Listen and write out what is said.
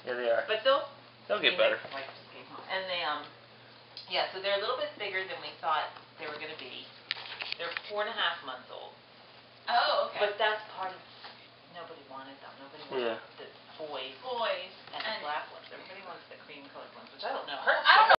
Yeah, they are. But they'll get better. My wife just came home. And they, yeah, so they're a little bit bigger than we thought they were going to be. They're 4.5 months old. Oh, okay. But that's part of, nobody wanted them. Nobody wanted the boys. Boys. And the black ones. Everybody wants the cream colored ones, which I don't know. I don't know.